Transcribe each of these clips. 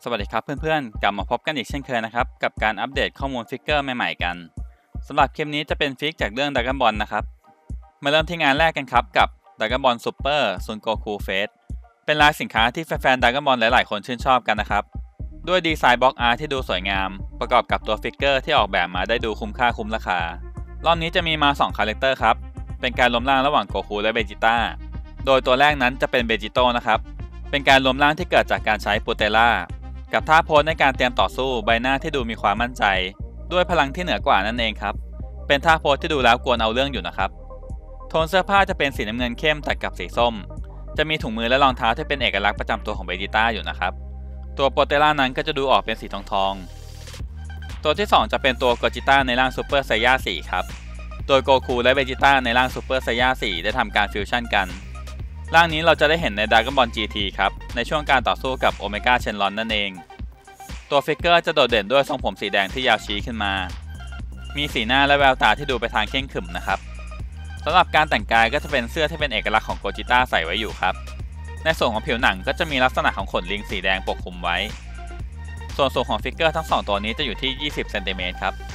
สวัสดีครับเพื่อนๆกลับมาพบกันอีกเช่นเคยนะครับกับการอัปเดตข้อมูลฟิกเกอร์ใหม่ๆกันสำหรับคลิปนี้จะเป็นฟิกจากเรื่องดราก้อนบอลนะครับมาเริ่มที่งานแรกกันครับกับดราก้อนบอลซูเปอร์ซุนโกคูเฟสเป็นลายสินค้าที่แฟนๆดราก้อนบอลหลายๆคนชื่นชอบกันนะครับด้วยดีไซน์บล็อกอาร์ตที่ดูสวยงามประกอบกับตัวฟิกเกอร์ที่ออกแบบมาได้ดูคุ้มค่าคุ้มราคารอบนี้จะมีมา2คาแรคเตอร์ครับเป็นการรวมร่างระหว่างโกคูและเบจิต้าโดยตัวแรกนั้นจะเป็นเบจิโต้นะครับเป็นการรวมร่างที่เกิดจากการใช้ปูเตล่ากับท่าโพสในการเตรียมต่อสู้ใบหน้าที่ดูมีความมั่นใจด้วยพลังที่เหนือกว่านั่นเองครับเป็นท่าโพสที่ดูแล้วกวนเอาเรื่องอยู่นะครับโทนเสื้อผ้าจะเป็นสีน้ำเงินเข้มตัดกับสีส้มจะมีถุงมือและรองเท้าที่เป็นเอกลักษณ์ประจำตัวของเบจิต้าอยู่นะครับตัวโปเตล่านั้นก็จะดูออกเป็นสีทองตัวที่2จะเป็นตัวโกจิต้าในร่างซูเปอร์ไซย่า4ครับโดยโกคูและเบจิต้าในร่างซูเปอร์ไซย่า4ได้ทำการฟิวชั่นกันร่างนี้เราจะได้เห็นในดราก้อนบอล GT ครับในช่วงการต่อสู้กับโอเมก้าเชนลอนนั่นเองตัวฟิกเกอร์จะโดดเด่นด้วยทรงผมสีแดงที่ยาวชี้ขึ้นมามีสีหน้าและแววตาที่ดูไปทางเข้มขรึมนะครับสำหรับการแต่งกายก็จะเป็นเสื้อที่เป็นเอกลักษณ์ของโกจิต้าใส่ไว้อยู่ครับในส่วนของผิวหนังก็จะมีลักษณะของขนลิงสีแดงปกคลุมไว้ส่วนสูงของฟิกเกอร์ทั้ง2ตัวนี้จะอยู่ที่20เซนติเมตรครับ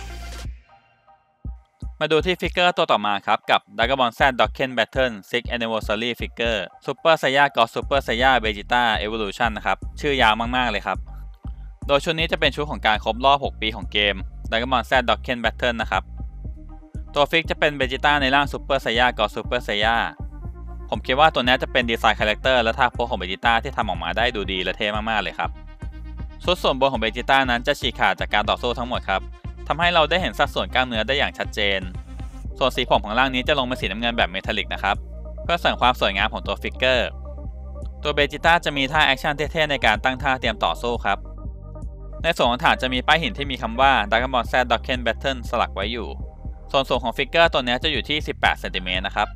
มาดูที่ฟิกเกอร์ตัวต่อมาครับกับ Dragon Ball Z Dokkan Battle 6th Anniversary Figure Super Saiyan God Super Saiyan Vegeta Evolution นะครับชื่อยาวมากๆเลยครับโดยชุดนี้จะเป็นชุดของการครบรอบ6ปีของเกม Dragon Ball Z Dokkan Battle นะครับตัวฟิกจะเป็น Vegeta ในร่าง Super Saiyan God Super Saiyan ผมคิดว่าตัวนี้จะเป็นดีไซน์คาแรคเตอร์และท่าโพสของ Vegeta ที่ทำออกมาได้ดูดีและเท่มากๆเลยครับชุดส่วนบนของ Vegeta นั้นจะฉีกขาดจากการต่อสู้ทั้งหมดครับทำให้เราได้เห็นสัดส่วนกล้ามเนื้อได้อย่างชัดเจนส่วนสีผมของร่างนี้จะลงเป็นสีน้ำเงินแบบเมทัลลิกนะครับเพื่อเสริมความสวยงามของตัวฟิกเกอร์ตัวเบจิต้าจะมีท่าแอคชั่นเท่ๆในการตั้งท่าเตรียมต่อสู้ครับในส่วนของฐานจะมีป้ายหินที่มีคำว่า Dragon Ball Z Dokkan Battle สลักไว้อยู่ส่วนสูงของฟิกเกอร์ตัวนี้จะอยู่ที่18เซนติเมตรนะครับ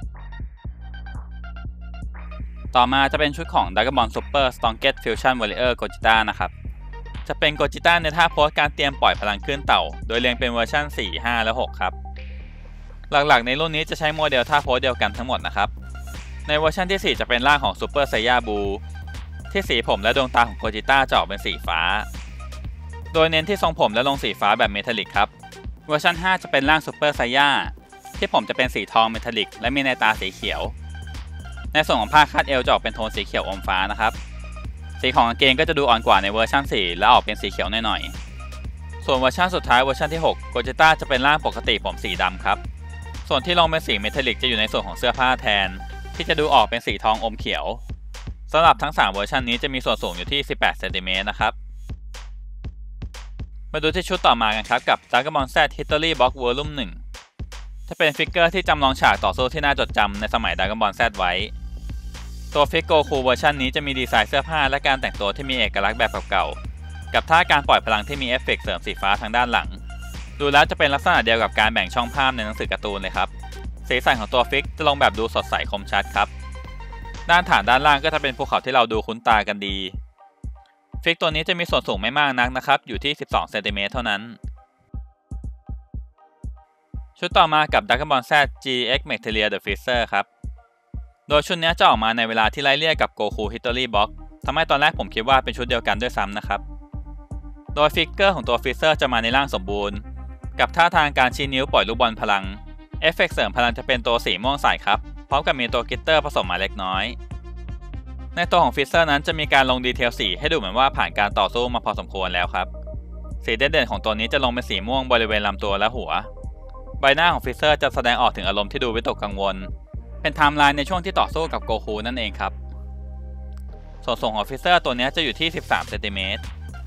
ต่อมาจะเป็นชุดของ Dragon Ball Super Strongest Fusion Warrior Gogeta นะครับจะเป็นโกจิต้าในท่าโพสการเตรียมปล่อยพลังขึ้นเต่าโดยเรียงเป็นเวอร์ชัน4 5 และ 6 ครับหลักๆในรุ่นนี้จะใช้โมเดลท่าโพสเดียวกันทั้งหมดนะครับในเวอร์ชันที่ 4จะเป็นร่างของซูเปอร์ไซย่าบูที่สีผมและดวงตาของโกจิต้าจะออกเป็นสีฟ้าโดยเน้นที่ทรงผมและลงสีฟ้าแบบเมทัลลิกครับเวอร์ชัน5จะเป็นร่างซูเปอร์ไซย่าที่ผมจะเป็นสีทองเมทัลลิกและมีในตาสีเขียวในส่วนของผ้าคาดเอวจะออกเป็นโทนสีเขียวอมฟ้านะครับสีของกางเกงก็จะดูอ่อนกว่าในเวอร์ชัน4และออกเป็นสีเขียวหน่อยๆส่วนเวอร์ชันสุดท้ายเวอร์ชันที่6โกจิต้าจะเป็นร่างปกติผมสีดำครับส่วนที่ลงเป็นสีเมทัลลิกจะอยู่ในส่วนของเสื้อผ้าแทนที่จะดูออกเป็นสีทองอมเขียวสำหรับทั้ง3เวอร์ชันนี้จะมีส่วนสูงอยู่ที่18เซนติเมตรนะครับมาดูที่ชุดต่อมากันครับกับ Dragon Ball Z History Box Volume 1จะเป็นฟิกเกอร์ที่จำลองฉากต่อสู้ที่น่าจดจำในสมัย Dragon Ball Z ไว้ตัวฟิกโกคูเวอร์ชันนี้จะมีดีไซน์เสื้อผ้าและการแต่งตัวที่มีเอกลักษณ์แบบเก่าๆกับท่าการปล่อยพลังที่มีเอฟเฟกต์เสริมสีฟ้าทางด้านหลังดูแล้วจะเป็นลักษณะเดียวกับการแบ่งช่องภาพในหนังสือการ์ตูนเลยครับสีสันของตัวฟิกจะลงแบบดูสดใสคมชัดครับด้านฐานด้านล่างก็จะเป็นภูเขาที่เราดูคุ้นตากันดีฟิกตัวนี้จะมีส่วนสูงไม่มากนักนะครับอยู่ที่12เซนติเมตรเท่านั้นชุดต่อมากับ Dragon Ball Z GX Metelia The Freezer ครับโดยชุดนี้จะออกมาในเวลาที่ไล่เลี่ยกับ Goku History Box ทำให้ตอนแรกผมคิดว่าเป็นชุดเดียวกันด้วยซ้ำนะครับโดยฟิกเกอร์ของตัวฟรีเซอร์จะมาในร่างสมบูรณ์กับท่าทางการชี้นิ้วปล่อยลูกบอลพลังเอฟเฟกต์เสริมพลังจะเป็นตัวสีม่วงใสครับพร้อมกับมีตัวกลิตเตอร์ผสมมาเล็กน้อยในตัวของฟรีเซอร์นั้นจะมีการลงดีเทลสีให้ดูเหมือนว่าผ่านการต่อสู้มาพอสมควรแล้วครับสีเด่นๆของตัวนี้จะลงเป็นสีม่วงบริเวณลำตัวและหัวใบหน้าของฟรีเซอร์จะแสดงออกถึงอารมณ์ที่ดูวิตกกังวลเป็นไทม์ไลน์ในช่วงที่ต่อสู้กับโกคูนั่นเองครับส่วนสูงของฟรีเซอร์ตัวนี้จะอยู่ที่13เซนติเมตร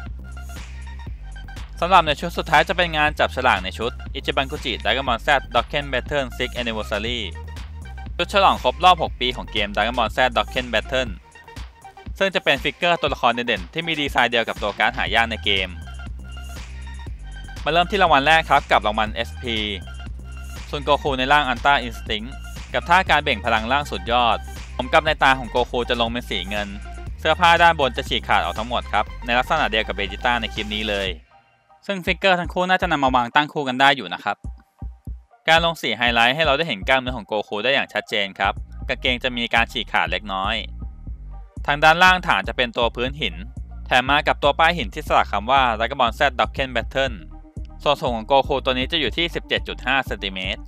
สำหรับในชุดสุดท้ายจะเป็นงานจับฉลากในชุด Ichiban Kuji Dragon Ball Z Dokkan Battle 6th Anniversary ชุดฉลองครบรอบ6ปีของเกม Dragon Ball Z Dokkan Battle ซึ่งจะเป็นฟิกเกอร์ตัวละครเด่นๆที่มีดีไซน์เดียวกับตัวการ์ดหายากในเกมมาเริ่มที่รางวัลแรกครับกับรางวัล SP ซุนโกคูในร่าง Ultra Instinct กับท่าการเบ่งพลังร่างสุดยอดผมกับในตาของโกคูจะลงเป็นสีเงินเสื้อผ้าด้านบนจะฉีกขาดออกทั้งหมดครับในลักษณะเดียวกับเบจิต้าในคลิปนี้เลยซึ่งฟิกเกอร์ทั้งคู่น่าจะนำมาวางตั้งคู่กันได้อยู่นะครับการลงสีไฮไลท์ให้เราได้เห็นกล้ามเนื้อของโกคูได้อย่างชัดเจนครับกางเกงจะมีการฉีกขาดเล็กน้อยทางด้านล่างฐานจะเป็นตัวพื้นหินแถมมากับตัวป้ายหินที่สลักคำว่า Dragon Ball Z Dokkan Battle ส่วนสูงของโกคูตัวนี้จะอยู่ที่ 17.5 เซนติเมตร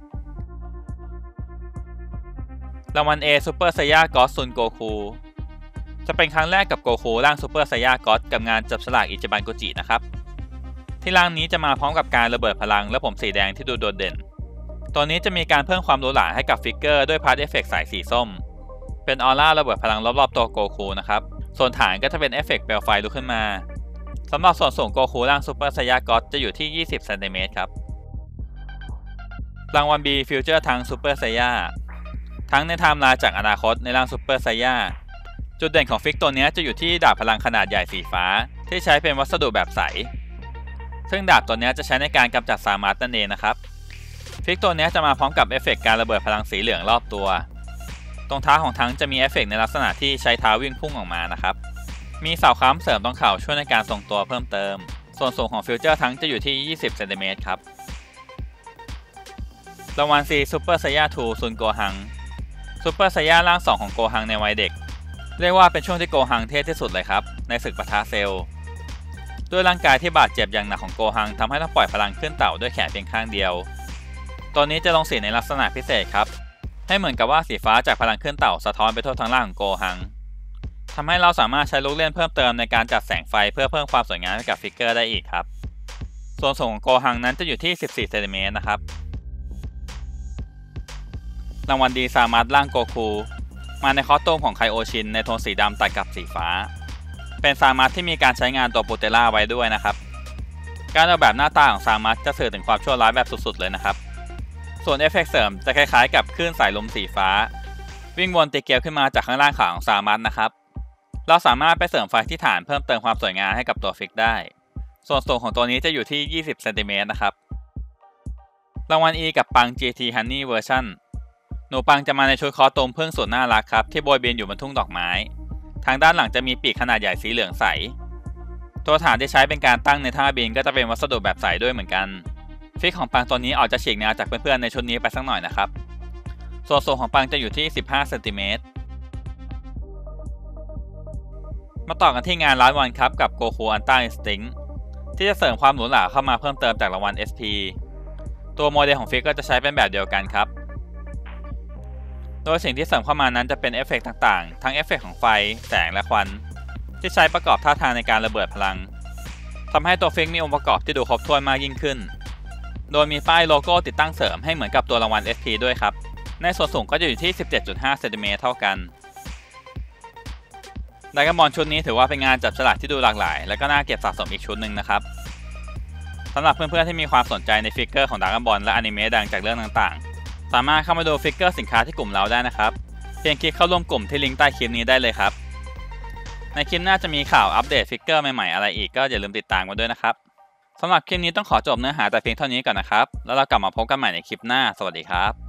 รางวัล A Super Saiyan God Sun Goku จะเป็นครั้งแรกกับโกคูร่าง Super Saiyan God กับงานจับฉลากอิจิบันโกจินะครับที่ร่างนี้จะมาพร้อมกับการระเบิดพลังและผมสีแดงที่ดูโดดเด่นตัวนี้จะมีการเพิ่มความหรูหราให้กับฟิกเกอร์ด้วยพาร์ทเอฟเฟกต์สายสีส้มเป็นออร่าระเบิดพลังรอบๆตัวโกคูนะครับส่วนฐานก็จะเป็นเอฟเฟกต์เปลวไฟลุกขึ้นมาสำหรับส่วนสูงโกคูร่างซูเปอร์ไซยาก็อตจะอยู่ที่ 20 เซนติเมตรครับรางวัล B Future ทั้งซูเปอร์ไซยาทั้งในไทม์ไลน์จากอนาคตในร่างซูเปอร์ไซยาจุดเด่นของฟิกตัวนี้จะอยู่ที่ดาบพลังขนาดใหญ่สีฟ้าที่ใช้เป็นวัสดุแบบใสซึ่งดาบตัวนี้จะใช้ในการกำจัดซามาร์นั่นเองนะครับฟิกตัวนี้จะมาพร้อมกับเอฟเฟกต์การระเบิดพลังสีเหลืองรอบตัวตรงเท้าของทั้งจะมีเอฟเฟกต์ในลักษณะที่ใช้เท้าวิ่งพุ่งออกมานะครับมีเสาค้ำเสริมตรงเข่าช่วยในการทรงตัวเพิ่มเติมส่วนสูงของฟิวเจอร์ทั้งจะอยู่ที่ 20 เซนติเมตรครับรางวัล C Super Saiyan 2 ซุนโกฮัง Super Saiyan ร่าง 2 ของโกฮังในวัยเด็กเรียกว่าเป็นช่วงที่โกฮังเท่ที่สุดเลยครับในศึกปะทะเซลล์ด้วยร่างกายที่บาดเจ็บอย่างหนักของโกฮังทำให้ต้องปล่อยพลังขึ้นเต่าด้วยแขนเพียงข้างเดียวตัวนี้จะลงสีในลักษณะพิเศษครับให้เหมือนกับว่าสีฟ้าจากพลังขึ้นเต่าสะท้อนไปทั่วทั้งร่างของโกฮังทำให้เราสามารถใช้ลูกเล่นเพิ่มเติมในการจัดแสงไฟเพื่อเพิ่มความสวยงามให้กับฟิกเกอร์ได้อีกครับส่วนสูงของโกฮังนั้นจะอยู่ที่ 14 เซนติเมตรนะครับรางวัลดีซามัสร่างโกคูมาในคอสตูมของไคโอชินในโทนสีดำตัดกับสีฟ้าเป็นซามัสที่มีการใช้งานตัวปูเตล่าไว้ด้วยนะครับการออกแบบหน้าตาของซามัสจะสื่อถึงความชั่วร้ายแบบสุดๆเลยนะครับส่วนเอฟเฟกต์เสริมจะคล้ายๆกับคลื่นสายลมสีฟ้าวิ่งวนตีเกลียวขึ้นมาจากข้างล่างขาของซามัสนะครับเราสามารถไปเสริมไฟที่ฐานเพิ่มเติมความสวยงามให้กับตัวฟิกได้ส่วนสูงของตัวนี้จะอยู่ที่ 20 เซนติเมตรนะครับรางวัล E กับปัง GT Honey Version หนูปังจะมาในชุดคอสตูมพึ่งสุดน่ารักครับที่โบยบินอยู่บนทุ่งดอกไม้ทางด้านหลังจะมีปีกขนาดใหญ่สีเหลืองใสตัวฐานที่ใช้เป็นการตั้งในท่าบินก็จะเป็นวัสดุแบบใสด้วยเหมือนกันฟิกของปังตัวนี้ออกจะฉีกแนวจากเพื่อนๆในชุดนี้ไปสักหน่อยนะครับส่วนสูงของปังจะอยู่ที่ 15 เซนติเมตรมาต่อกันที่งานร้านวันครับกับโกคูอันต้าอินสติ้งที่จะเสริมความหรูหราเข้ามาเพิ่มเติมจากรางวัล SP ตัวโมเดลของฟิกก็จะใช้เป็นแบบเดียวกันครับโดยสิ่งที่เสริมเข้ามานั้นจะเป็นเอฟเฟกต์ต่างๆทั้งเอฟเฟกต์ของไฟแสงและควันที่ใช้ประกอบท่าทางในการระเบิดพลังทำให้ตัวฟิกมีองค์ประกอบที่ดูครบถ้วนมากยิ่งขึ้นโดยมีป้ายโลโก้ติดตั้งเสริมให้เหมือนกับตัวรางวัล SP ด้วยครับในส่วนสูงก็จะอยู่ที่ 17.5 เซนติเมตรเท่ากันดราก้อนบอลชุดนี้ถือว่าเป็นงานจับฉลากที่ดูหลากหลายและก็น่าเก็บสะสมอีกชุดหนึ่งนะครับสำหรับเพื่อนๆที่มีความสนใจในฟิกเกอร์ของดราก้อนบอลและอนิเมะดังจากเรื่องต่างๆสามารถเข้ามาดูฟิกเกอร์สินค้าที่กลุ่มเราได้นะครับเพียงคลิกเข้าร่วมกลุ่มที่ลิงก์ใต้คลิปนี้ได้เลยครับในคลิปหน้าจะมีข่าวอัปเดตฟิกเกอร์ใหม่ๆอะไรอีกก็อย่าลืมติดตามกันด้วยนะครับสำหรับคลิปนี้ต้องขอจบเนื้อหาแต่เพียงเท่านี้ก่อนนะครับแล้วเรากลับมาพบกันใหม่ในคลิปหน้าสวัสดีครับ